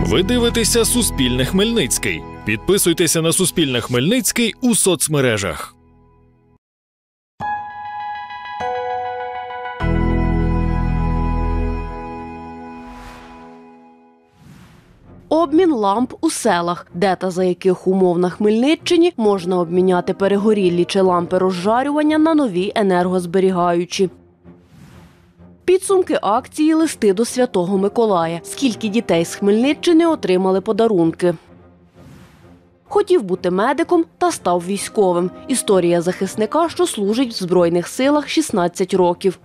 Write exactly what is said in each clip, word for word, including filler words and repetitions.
Ви дивитеся Суспільне Хмельницький. Підписуйтеся на Суспільне Хмельницький у соцмережах. Обмін ламп у селах. Де та за яких умов на Хмельниччині можна обміняти перегорілі чи лампи розжарювання на нові енергозберігаючі. Підсумки акції «Листи до Святого Миколая». Скільки дітей з Хмельниччини отримали подарунки. Хотів бути медиком та став військовим. Історія захисника, що служить в Збройних силах шістнадцять років.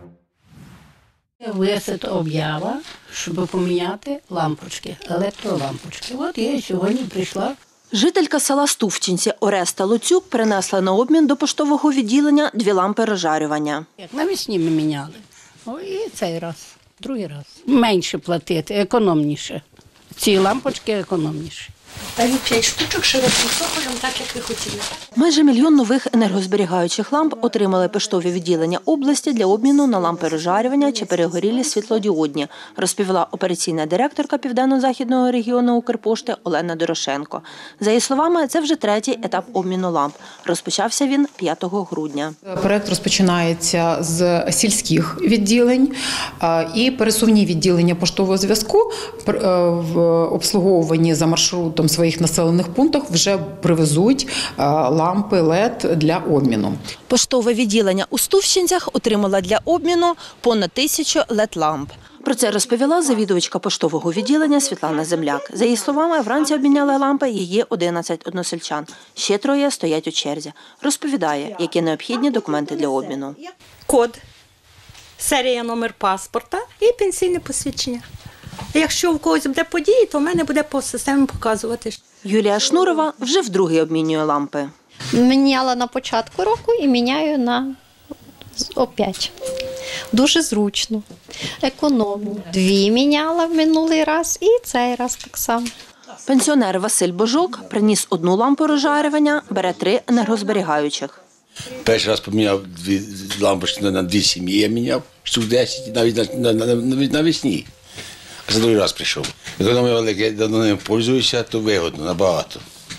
Висить об'ява, щоб поміняти лампочки, електролампочки. От я сьогодні прийшла. Жителька села Стувчинці Ореста Луцюк принесла на обмін до поштового відділення дві лампи розжарювання. Навесні ми міняли. О, і цей раз, другий раз. Менше платити, економніше. Ці лампочки економніші. Та й п'ять штучок широким соколем, так як ви хотіли. Майже мільйон нових енергозберігаючих ламп отримали поштові відділення області для обміну на лампи розжарювання чи перегорілі світлодіодні, розповіла операційна директорка Південно-Західного регіону Укрпошти Олена Дорошенко. За її словами, це вже третій етап обміну ламп. Розпочався він п'ятого грудня. Проект розпочинається з сільських відділень і пересувні відділення поштового зв'язку в обслуговуванні за маршрутом своїх населених пунктах вже привезуть лампи лед для обміну. Поштове відділення у Стувчинцях отримало для обміну понад тисячу лед-ламп. Про це розповіла завідувачка поштового відділення Світлана Земляк. За її словами, вранці обміняли лампи її одинадцять односельчан. Ще троє стоять у черзі. Розповідає, які необхідні документи для обміну. Код, серія, номер паспорта і пенсійне посвідчення. Якщо в когось буде події, то в мене буде по системі показувати. Юлія Шнурова вже вдруге обмінює лампи. Міняла на початку року і міняю на опять. Дуже зручно, економно. Дві міняла в минулий раз і цей раз так само. Пенсіонер Василь Божок приніс одну лампу розжарювання, бере три енергозберігаючих. Перший раз поміняв дві лампочки на дві сім'ї, я міняв штук десять навіть на, на, на, навесні. А за другий раз прийшов. Економія велика, я давно ним пользуюся, то вигодно, набагато.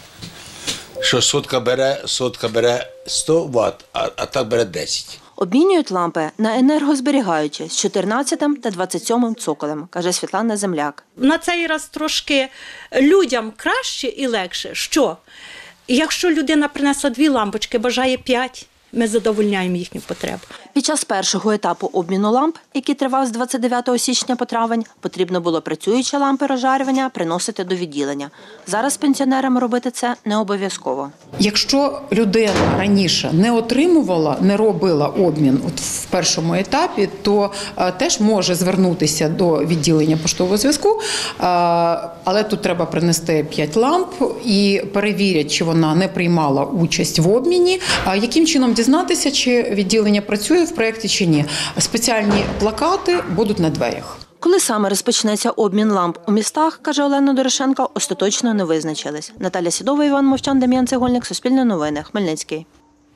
Що сотка бере, сотка бере сто ватт, а, а так бере десять. Обмінюють лампи на енергозберігаючі з чотирнадцятим та двадцять сьомим цоколем, каже Світлана Земляк. На цей раз трошки людям краще і легше. Що? Якщо людина принесла дві лампочки, бажає п'ять, ми задовольняємо їхню потребу. Під час першого етапу обміну ламп, який тривав з двадцять дев'ятого січня по травень, потрібно було працюючі лампи розжарювання приносити до відділення. Зараз пенсіонерам робити це не обов'язково. Якщо людина раніше не отримувала, не робила обмін от в першому етапі, то а, теж може звернутися до відділення поштового зв'язку, а, але тут треба принести п'ять ламп і перевірять, чи вона не приймала участь в обміні. А яким чином дізнатися, чи відділення працює в проєкті чи ні? Спеціальні плакати будуть на дверях. Коли саме розпочнеться обмін ламп у містах, каже Олена Дорошенко, остаточно не визначились. Наталя Сідова, Іван Мовчан, Дем'ян Цегольник, Суспільне новини, Хмельницький.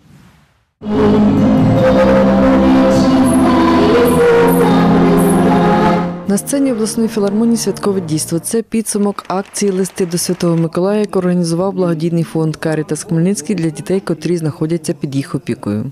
На сцені обласної філармонії святкове дійство. Це підсумок акції «Листи до Святого Миколая», яку організував благодійний фонд «Карітас Хмельницький» для дітей, котрі знаходяться під їх опікою.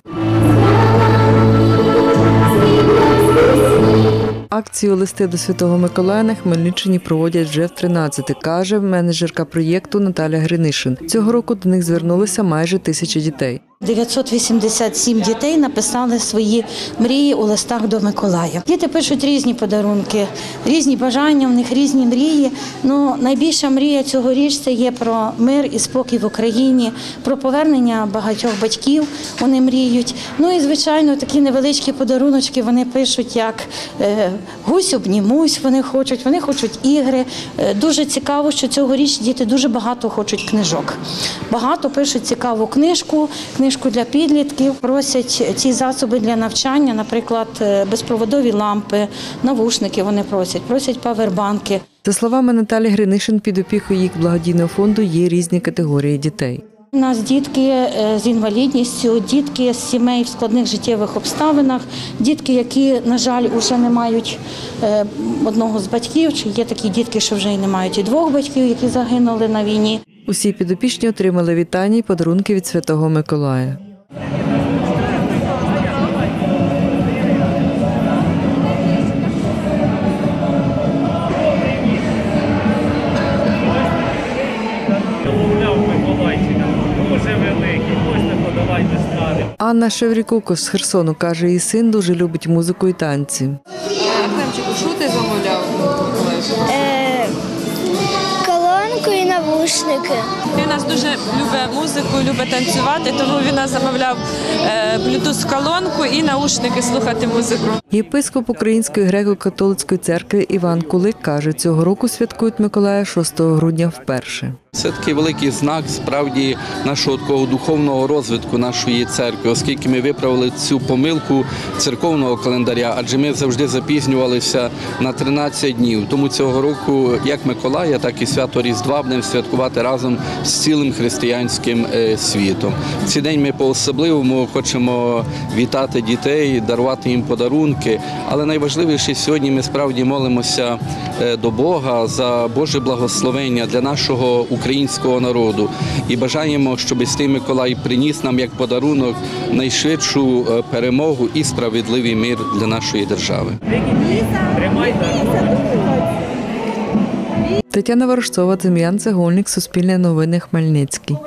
Акцію «Листи до Святого Миколая» на Хмельниччині проводять вже в тринадцяте, каже менеджерка проєкту Наталя Гринишин. Цього року до них звернулися майже тисяча дітей. дев'ятсот вісімдесят сім дітей написали свої мрії у листах до Миколая. Діти пишуть різні подарунки, різні бажання, в них різні мрії. Ну, найбільша мрія цьогоріч – це є про мир і спокій в Україні, про повернення багатьох батьків, вони мріють. Ну і, звичайно, такі невеличкі подаруночки вони пишуть, як е, гусь обнімусь, вони хочуть, вони хочуть ігри. Е, дуже цікаво, що цьогоріч діти дуже багато хочуть книжок. Багато пишуть цікаву книжку, книжку для підлітків, просять ці засоби для навчання, наприклад, безпроводові лампи, навушники вони просять, просять павербанки. За словами Наталі Гринишин, під опікою їх благодійного фонду є різні категорії дітей. У нас дітки з інвалідністю, дітки з сімей в складних життєвих обставинах, дітки, які, на жаль, вже не мають одного з батьків, чи є такі дітки, що вже й не мають і двох батьків, які загинули на війні. Усі підопічні отримали вітання і подарунки від Святого Миколая. Анна Шеврікуко з Херсону каже, її син дуже любить музику і танці. Артемчику, що ти замовляв? Е, колонку і навушники. Він нас дуже любить музику, любить танцювати, тому він нас замовляв блютуз-колонку і наушники слухати музику. Єпископ Української греко-католицької церкви Іван Кулик каже, цього року святкують Миколая шостого грудня вперше. Це такий великий знак, справді, нашого такого духовного розвитку нашої церкви, оскільки ми виправили цю помилку церковного календаря, адже ми завжди запізнювалися на тринадцять днів. Тому цього року як Миколая, так і свято Різдва будемо святкувати разом з цілим християнським світом. В цей день ми по-особливому хочемо вітати дітей, дарувати їм подарунки, але найважливіше сьогодні ми справді молимося до Бога за Боже благословення для нашого українського народу і бажаємо, щоб Святий Миколай приніс нам як подарунок найшвидшу перемогу і справедливий мир для нашої держави. Тетяна Ворожцова, Дем'ян Цегольник, Суспільне новини, Хмельницький.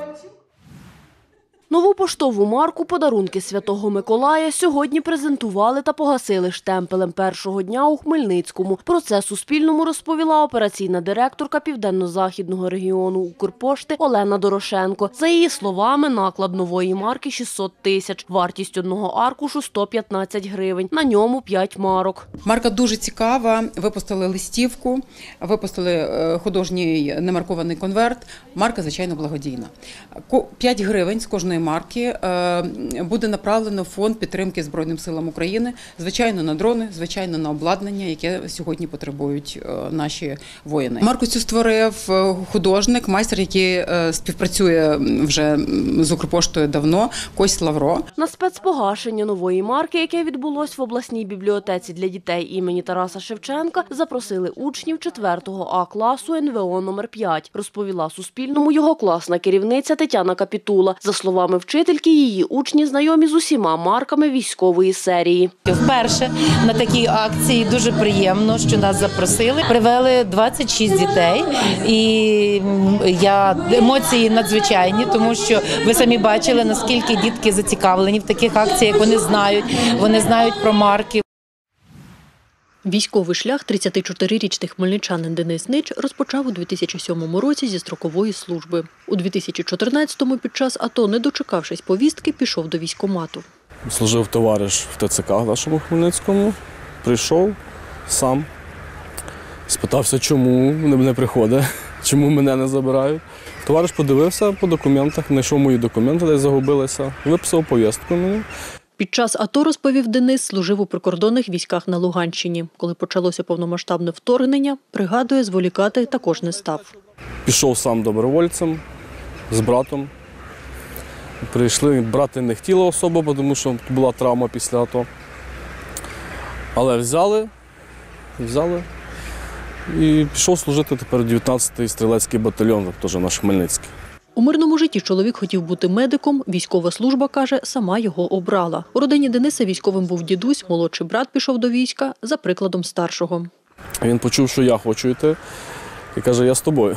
Нову поштову марку «Подарунки Святого Миколая» сьогодні презентували та погасили штемпелем першого дня у Хмельницькому. Про це Суспільному розповіла операційна директорка Південно-Західного регіону Укрпошти Олена Дорошенко. За її словами, наклад нової марки – шістсот тисяч, вартість одного аркушу – сто п'ятнадцять гривень, на ньому п'ять марок. Марка дуже цікава, випустили листівку, випустили художній немаркований конверт, марка, звичайно, благодійна. п'ять гривень з кожної марки буде направлено в фонд підтримки Збройним силам України, звичайно, на дрони, звичайно, на обладнання, яке сьогодні потребують наші воїни. Марку цю створив художник, майстер, який співпрацює вже з Укрпоштою давно, Кость Лавро. На спецпогашення нової марки, яке відбулось в обласній бібліотеці для дітей імені Тараса Шевченка, запросили учнів четвертого А класу ен ве о номер п'ять, розповіла Суспільному його класна керівниця Тетяна Капітула. За словами вчительки, її учні знайомі з усіма марками військової серії. Вперше на такій акції дуже приємно, що нас запросили. Привели двадцять шість дітей, і я, емоції надзвичайні, тому що ви самі бачили, наскільки дітки зацікавлені в таких акціях, вони знають, вони знають про марки. Військовий шлях тридцятичотирирічний хмельничанин Денис Нич розпочав у дві тисячі сьомому році зі строкової служби. У дві тисячі чотирнадцятому під час АТО, не дочекавшись повістки, пішов до військкомату. Служив товариш в те це ка в нашому Хмельницькому, прийшов сам, спитався, чому не приходить, чому мене не забирають. Товариш подивився по документах, знайшов мої документи, десь загубилися, виписав повістку мені. Під час АТО, розповів Денис, служив у прикордонних військах на Луганщині. Коли почалося повномасштабне вторгнення, пригадує, зволікати також не став. Пішов сам добровольцем з братом. Прийшли, брати не хотіли особо, тому що була травма після АТО. Але взяли, взяли і пішов служити тепер дев'ятнадцятий стрілецький батальйон, теж наш Хмельницький. У мирному житті чоловік хотів бути медиком, військова служба, каже, сама його обрала. У родині Дениса військовим був дідусь, молодший брат пішов до війська за прикладом старшого. Він почув, що я хочу йти, і каже, я з тобою.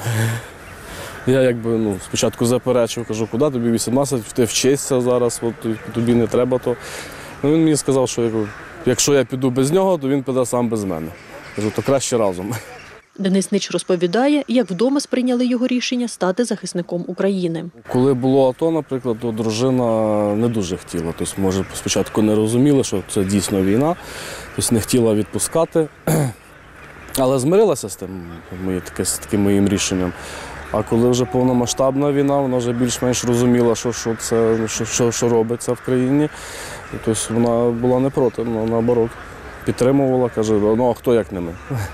Я якби ну, спочатку заперечив, кажу, куди тобі вісімнадцять, ти вчишся зараз, от, тобі не треба то. Ну, він мені сказав, що якщо я піду без нього, то він піде сам без мене. Кажу, то краще разом. Денис Нич розповідає, як вдома сприйняли його рішення стати захисником України. Коли було АТО, наприклад, то дружина не дуже хотіла. Тобто, може, спочатку не розуміла, що це дійсно війна, тобто не хотіла відпускати, але змирилася з тим, з таким моїм рішенням. А коли вже повномасштабна війна, вона вже більш-менш розуміла, що, що, це, що, що, що робиться в країні. Тобто вона була не проти, вона наоборот підтримувала, каже, ну а хто як не ми.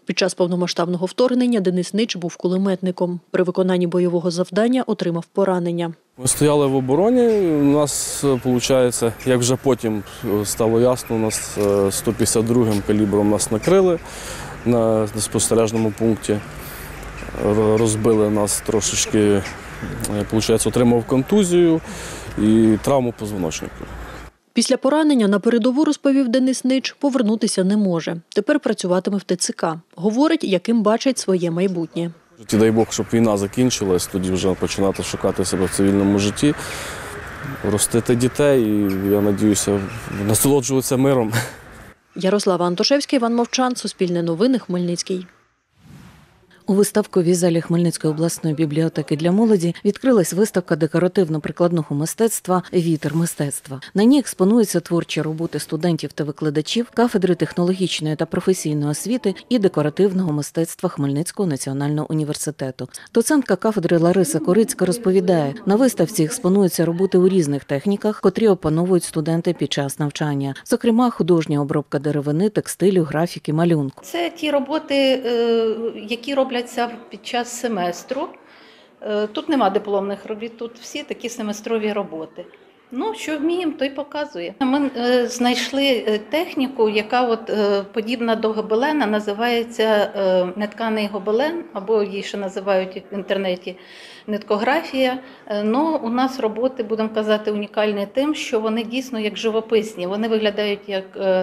Під час повномасштабного вторгнення Денис Нич був кулеметником. При виконанні бойового завдання отримав поранення. Ми стояли в обороні, у нас, виходить, як вже потім стало ясно, у нас сто п'ятдесят другим калібром нас накрили на спостережному пункті. Розбили нас трошечки, виходить, отримав контузію і травму позвоночника. Після поранення на передову, розповів Денис Нич, повернутися не може. Тепер працюватиме в Те Це Ка. Говорить, яким бачить своє майбутнє. І дай Бог, щоб війна закінчилась, тоді вже починати шукати себе в цивільному житті, ростити дітей і, я сподіваюся, насолоджуватися миром. Ярослава Антошевська, Іван Мовчан, Суспільне новини, Хмельницький. У виставковій залі Хмельницької обласної бібліотеки для молоді відкрилась виставка декоративно-прикладного мистецтва «Вітер мистецтва». На ній експонуються творчі роботи студентів та викладачів кафедри технологічної та професійної освіти і декоративного мистецтва Хмельницького національного університету. Доцентка кафедри Лариса Корицька розповідає, на виставці експонуються роботи у різних техніках, котрі опановують студенти під час навчання. Зокрема, художня обробка деревини, текстилю, графіки, малюнку. Це ті роботи, які роблять під час семестру. Тут нема дипломних робіт, тут всі такі семестрові роботи. Ну, що вміємо, то й показує. Ми знайшли техніку, яка от подібна до гобелена, називається нетканий гобелен, або її ще називають в інтернеті ниткографія. Ну, у нас роботи, будемо казати, унікальні тим, що вони дійсно як живописні. Вони виглядають як,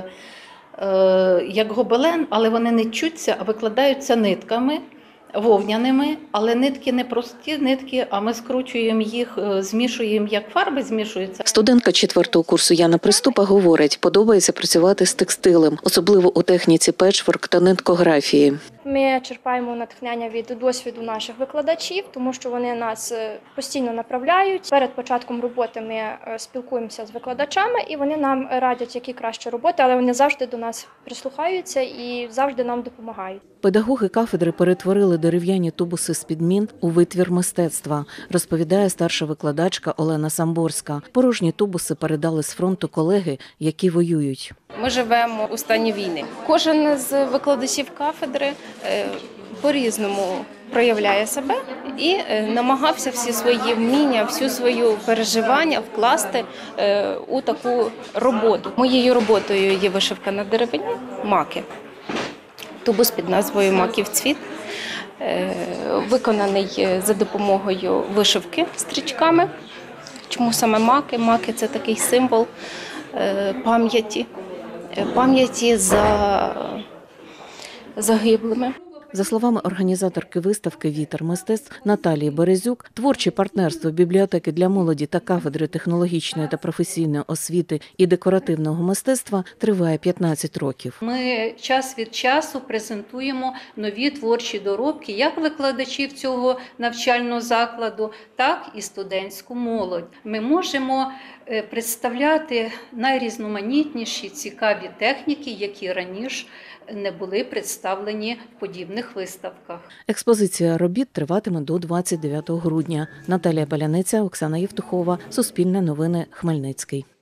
як гобелен, але вони не чуться, а викладаються нитками вовняними, але нитки не прості нитки, а ми скручуємо їх, змішуємо, як фарби змішуються. Студентка четвертого курсу Яна Приступа говорить, подобається працювати з текстилем, особливо у техніці печворк та ниткографії. Ми черпаємо натхнення від досвіду наших викладачів, тому що вони нас постійно направляють. Перед початком роботи ми спілкуємося з викладачами, і вони нам радять, які кращі роботи, але вони завжди до нас прислухаються і завжди нам допомагають. Педагоги кафедри перетворили дерев'яні тубуси з-під мін у витвір мистецтва, розповідає старша викладачка Олена Самборська. Порожні тубуси передали з фронту колеги, які воюють. Ми живемо у стані війни. Кожен з викладачів кафедри по-різному проявляє себе і намагався всі свої вміння, всю свою переживання вкласти у таку роботу. Моєю роботою є вишивка на деревині, маки. Тубус під назвою «Маків цвіт», виконаний за допомогою вишивки стрічками. Чому саме маки? Маки – це такий символ пам'яті, пам'яті за загиблими. За словами організаторки виставки «Вітер мистецтв» Наталії Березюк, творче партнерство бібліотеки для молоді та кафедри технологічної та професійної освіти і декоративного мистецтва триває п'ятнадцять років. Ми час від часу презентуємо нові творчі доробки як викладачів цього навчального закладу, так і студентську молодь. Ми можемо представляти найрізноманітніші цікаві техніки, які раніше не були представлені в подібних виставках. Експозиція робіт триватиме до двадцять дев'ятого грудня. Наталія Паляниця, Оксана Євтухова, Суспільне новини, Хмельницький.